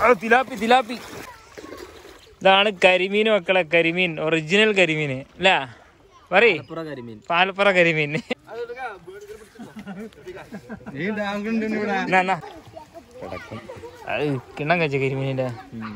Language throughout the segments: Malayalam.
തിലാപ്പി തിലാപ്പി. ഇതാണ് കരിമീൻ മക്കളെ, കരിമീൻ, ഒറിജിനൽ കരിമീൻ അല്ലേ? പറയ്, പാലപ്പുറ കരിമീൻ. കിണ്ണം കഴിച്ച കരിമീനിന്റെ.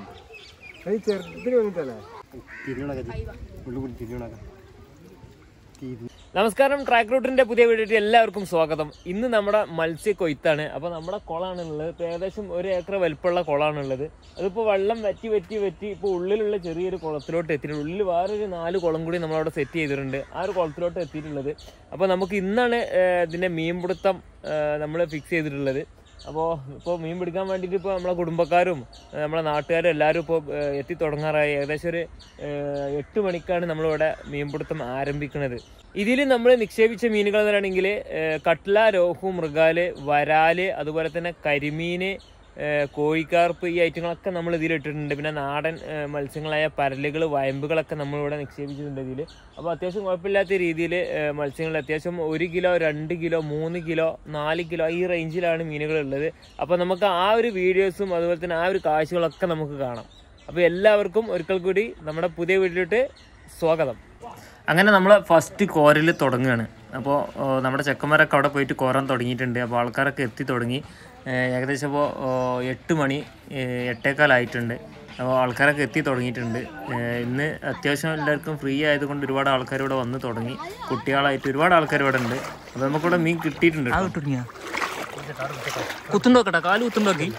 നമസ്കാരം, ട്രാക്ക് റൂട്ടിന്റെ പുതിയ വീഡിയോയിൽ എല്ലാവർക്കും സ്വാഗതം. ഇന്ന് നമ്മുടെ മത്സ്യ കൊയ്ത്താണ്. അപ്പോൾ നമ്മുടെ കുളമാണുള്ളത്. ഇപ്പോൾ ഏകദേശം 1 ഏക്കർ വലിപ്പമുള്ള കുളമാണുള്ളത്. അതിപ്പോൾ വെള്ളം വറ്റി ഇപ്പോൾ ഉള്ളിലുള്ള ചെറിയൊരു കുളത്തിലോട്ട് എത്തിയിട്ടുണ്ട്. ഉള്ളിൽ വേറൊരു 4 കുളം കൂടി നമ്മളവിടെ സെറ്റ് ചെയ്തിട്ടുണ്ട്. ആ ഒരു കുളത്തിലോട്ട് എത്തിയിട്ടുള്ളത്. അപ്പോൾ നമുക്ക് ഇന്നാണ് ഇതിൻ്റെ മീൻപിടുത്തം നമ്മൾ ഫിക്സ് ചെയ്തിട്ടുള്ളത്. ഇപ്പോൾ മീൻ പിടിക്കാൻ വേണ്ടിയിട്ട് ഇപ്പോൾ നമ്മളെ കുടുംബക്കാരും നമ്മളെ നാട്ടുകാരും എല്ലാവരും ഇപ്പോൾ എത്തിത്തുടങ്ങാറായി. ഏകദേശം ഒരു 8 മണിക്കാണ് നമ്മളിവിടെ മീൻപിടുത്തം ആരംഭിക്കുന്നത്. ഇതിൽ നമ്മൾ നിക്ഷേപിച്ച മീനുകൾ എന്നാണെങ്കിൽ കട്ട്ല, രോഹു, മൃഗാല്, വരാല്, അതുപോലെ തന്നെ കരിമീന്, കോഴിക്കാർപ്പ്, ഈ ഐറ്റങ്ങളൊക്കെ നമ്മൾ ഇതിലിട്ടിട്ടുണ്ട്. പിന്നെ നാടൻ മത്സ്യങ്ങളായ പരലുകൾ, വയമ്പുകളൊക്കെ നമ്മളിവിടെ നിക്ഷേപിച്ചിട്ടുണ്ട് ഇതിൽ. അപ്പോൾ അത്യാവശ്യം കുഴപ്പമില്ലാത്ത രീതിയിൽ മത്സ്യങ്ങൾ അത്യാവശ്യം 1 കിലോ, 2 കിലോ, 3 കിലോ, 4 കിലോ ഈ റേഞ്ചിലാണ് മീനുകളുള്ളത്. അപ്പോൾ നമുക്ക് ആ ഒരു വീഡിയോസും അതുപോലെ തന്നെ ആ ഒരു കാഴ്ചകളൊക്കെ നമുക്ക് കാണാം. അപ്പോൾ എല്ലാവർക്കും ഒരിക്കൽ കൂടി നമ്മുടെ പുതിയ വീഡിയോയിലോട്ട് സ്വാഗതം. അങ്ങനെ നമ്മൾ ഫസ്റ്റ് കോരൽ തുടങ്ങുകയാണ്. അപ്പോൾ നമ്മുടെ ചെക്കന്മാരൊക്കെ അവിടെ പോയിട്ട് കോരാൻ തുടങ്ങിയിട്ടുണ്ട്. അപ്പോൾ ആൾക്കാരൊക്കെ എത്തി തുടങ്ങി. ഏകദേശം ഇപ്പോൾ 8 മണി 8:15 ആയിട്ടുണ്ട്. അപ്പോൾ ആൾക്കാരൊക്കെ എത്തി തുടങ്ങിയിട്ടുണ്ട്. ഇന്ന് അത്യാവശ്യം എല്ലാവർക്കും ഫ്രീ ആയതുകൊണ്ട് ഒരുപാട് ആൾക്കാർ ഇവിടെ വന്ന് തുടങ്ങി. കുട്ടികളായിട്ട് ഒരുപാട് ആൾക്കാർ ഇവിടെ ഉണ്ട്. അപ്പോൾ നമുക്കിവിടെ മീൻ കിട്ടിയിട്ടുണ്ട്. കുത്തുണ്ടോക്കട്ടെ, കാല് കുത്തുണ്ടോക്കി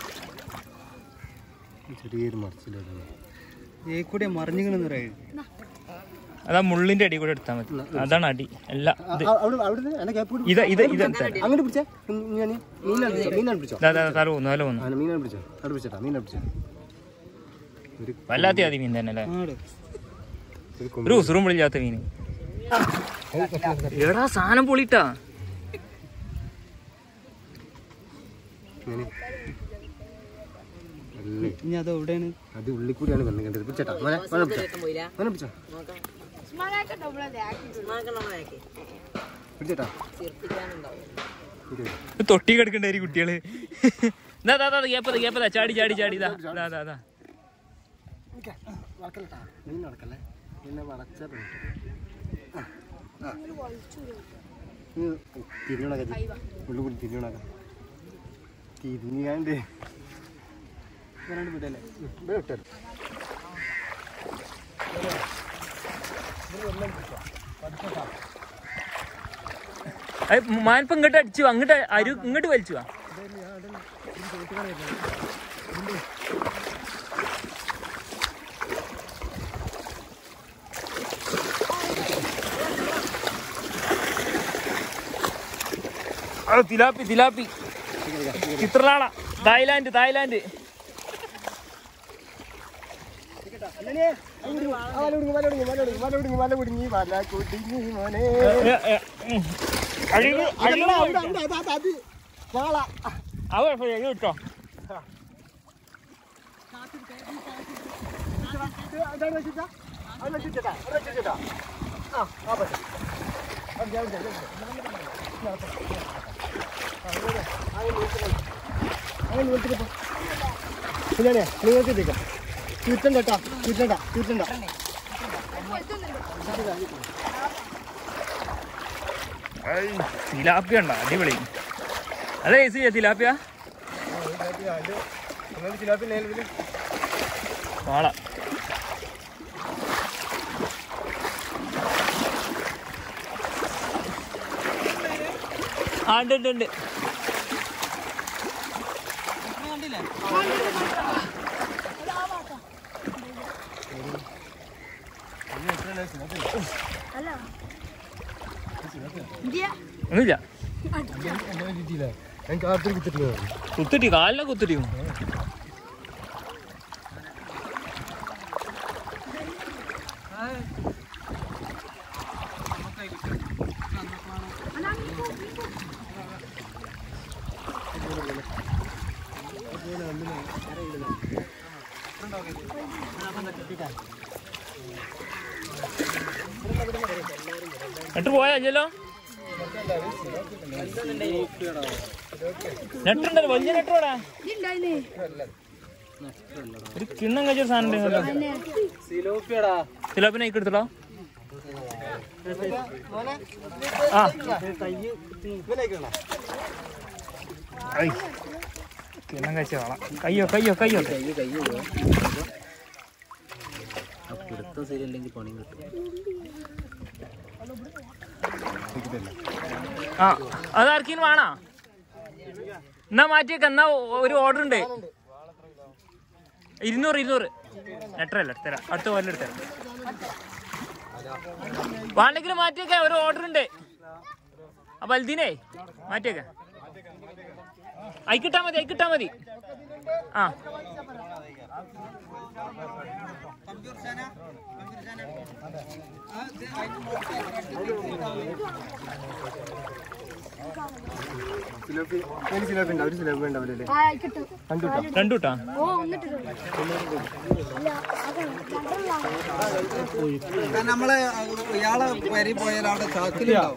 അതാ മുള്ളിന്റെ അടി കൂടെ എടുത്താൽ മതി. അതാണ് അടി. അല്ല വല്ലാത്ത ആദ്യ മീൻ തന്നെ അല്ലേ? ഒരു ഉസുറും പൊളില്ലാത്ത മീന്. എടാ സാധനം പൊളിട്ടാ. അത് ഉള്ളിൽ കൂടിയാണ് വന്നിട്ട് തൊട്ടി കിടക്കണ്ട കുട്ടികള്. ചാടി ചാടി ചാടി തിരിഞ്ഞാണ്ട് വിടല്ലേ വിട്ടത്. മാനിപ്പം ഇങ്ങോട്ട് അടിച്ചു, അങ്ങോട്ട് ഇങ്ങോട്ട് വലിച്ചു. Tilapia tilapia Chitralada, Thailand Thailand. കേട്ടോ നിങ്ങൾക്ക് ചുറ്റണ്ട കേട്ടോ, ചുറ്റണ്ട ചുറ്റണ്ട. തിലാപ്പിയ ഉണ്ടോ? അടിപൊളി. അതെ തിലാപ്പിയ വാള. ആ ഉണ്ട് ഉണ്ട് ഉണ്ട്. ഒന്നുമില്ല, കുത്തിട്ടി കാലിനെ കുത്തിട്ടി. എന്നിട്ട് പോയല്ലോ നെട്ടുണ്ടല്ലോ, വലിയ നെട്ടോടാ. ഒരു കിണ്ണം കഴിച്ചൊരു സാധനം ഉണ്ടല്ലോ. സിലോപ്പിനെ എടുത്തോ. ആ കിണ്ണം കഴിച്ച വേണം. കയ്യോ കയ്യോ കയ്യോ ആ അതാർക്കും വേണോ? എന്നാ മാറ്റിയേക്ക. എന്നാ ഒരു ഓർഡർ ഉണ്ട്. 200 ലെറ്ററല്ല എടുത്തരാം. അടുത്ത പോലെ എടുത്തരാം. വേണ്ടെങ്കിലും മാറ്റിയേക്ക. ഒരു ഓർഡർ ഉണ്ട്. അപ്പൊ അൽദീനേ മാറ്റിയേക്ക. അയക്കിട്ടാ മതി. ആ രണ്ടൂട്ടാ. നമ്മളെ ഇയാളെ വരി പോയാൽ അവിടെ ചാക്കിലുണ്ടാവും.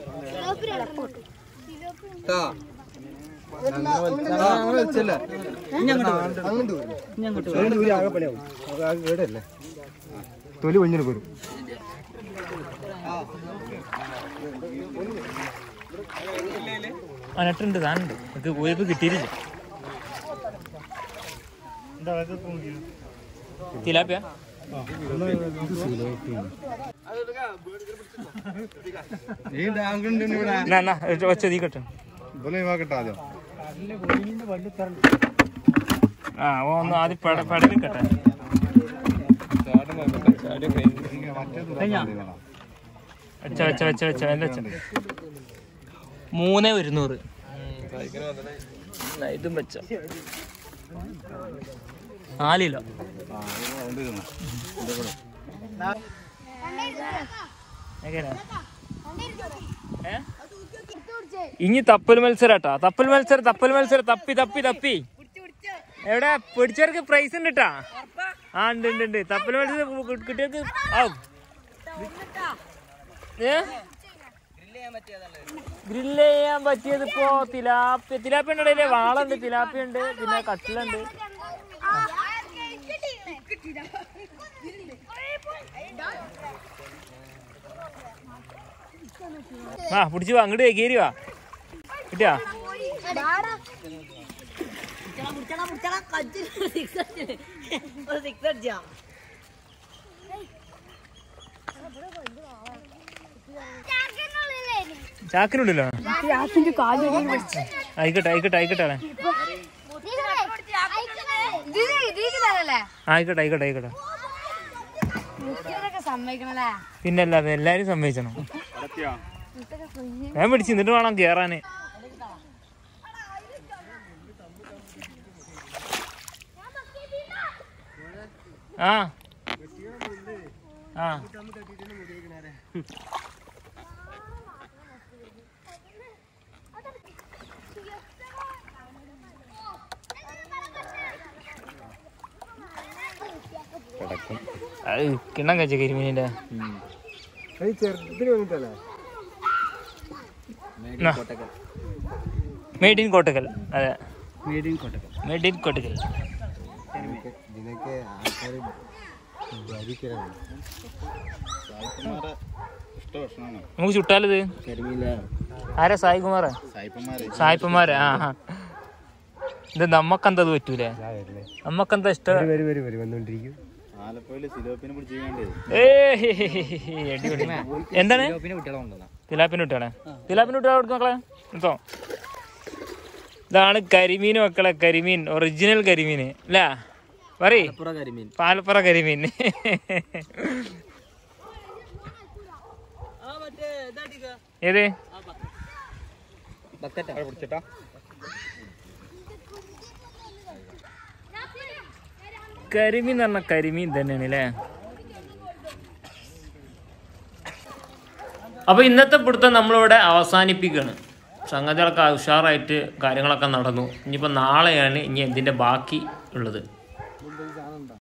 തൊലി കൊഞ്ഞിന് പോരും. നെട്ടുണ്ട് താനുണ്ട്. നമുക്ക് പോയപ്പോ കിട്ടിയില്ല. തിലാപ്പിയ വെച്ചതീ കട്ടെ. ആ ഒന്ന് ആദ്യം പടലിൽ കട്ടെ. 3,100. ഇതും വെച്ച 4 കിലോ. ഇനി തപ്പൽ മത്സരാട്ടാ. തപ്പൽ മത്സരം തപ്പി എവിടെ പിടിച്ചവർക്ക് പ്രൈസ് ഉണ്ട് കേട്ടാ. ആ ഉണ്ട്. തപ്പൽ മത്സരം കുട്ടികൾക്ക് ആവും. ഗ്രില്ല് ചെയ്യാൻ പറ്റിയത് ഇപ്പോ തിലാപ്പിയുടെ ഇടയിലെ വാളുണ്ട്, തിലാപ്പിയുണ്ട്, പിന്നെ കട്ടിലുണ്ട്. ആ പിടിച്ചു അങ്ങോട്ട് കയറി വാ. കിട്ടിയാ ചാക്കിനുള്ളിലോ? ആയിക്കോട്ടെ ആയിക്കോട്ടെ. പിന്നല്ലാതെ എല്ലാരും സമ്മതിച്ചണം. ഞാൻ പിടിച്ച് എന്നിട്ട് വേണം കേറാന്. ആ ആ കിണ്ണം കഴിച്ച കരിമീനിന്റെ മെയ്ഡ് ഇൻ കോട്ടക്കൽ. അതെ, മെയ്ഡ് ഇൻ കോട്ടക്കൽ. നമുക്ക് ചുട്ടാലിത് ആരാ? സായിപ്പന്മാരെ. ആ ഇത് നമ്മക്കെന്തത് പറ്റൂലേ? നമ്മക്കെന്താ ഇഷ്ടം? എന്താണ് തിലാപ്പിന് കുട്ടികളെ? തിലാപ്പിന് കുട്ടികളെ കൊടുക്കും മക്കളെ. കേട്ടോ, ഇതാണ് കരിമീൻ മക്കളെ. കരിമീൻ, ഒറിജിനൽ കരിമീൻ അല്ലേ? പറയ്, പാലപ്പുറ കരിമീൻ. ഏത് കരിമീൻ എന്ന് പറഞ്ഞ കരിമീൻ തന്നെയാണ് അല്ലേ? അപ്പൊ ഇന്നത്തെ പിടുത്തം നമ്മളിവിടെ അവസാനിപ്പിക്കുകയാണ്. സംഗതികളൊക്കെ ഉഷാറായിട്ട് കാര്യങ്ങളൊക്കെ നടന്നു. ഇനിയിപ്പോൾ നാളെയാണ് ഇനി എന്തിൻ്റെ ബാക്കി ഉള്ളത്.